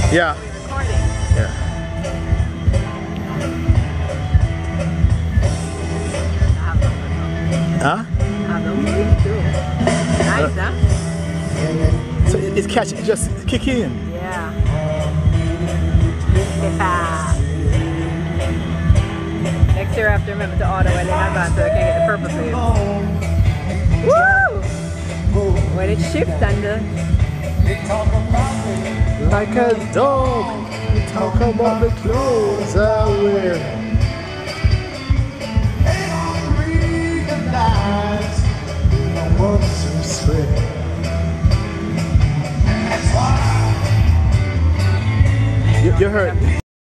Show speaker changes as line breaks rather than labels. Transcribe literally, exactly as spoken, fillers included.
Yeah.
Recording.
Yeah. Huh?
Nice, huh?
So it, it catch it just kick in.
Yeah. Next year I have to remember to order when they're not gone so I can get the purple sleeve. Woo! When it shifts under.
Like a dog, we talk about the clothes I wear.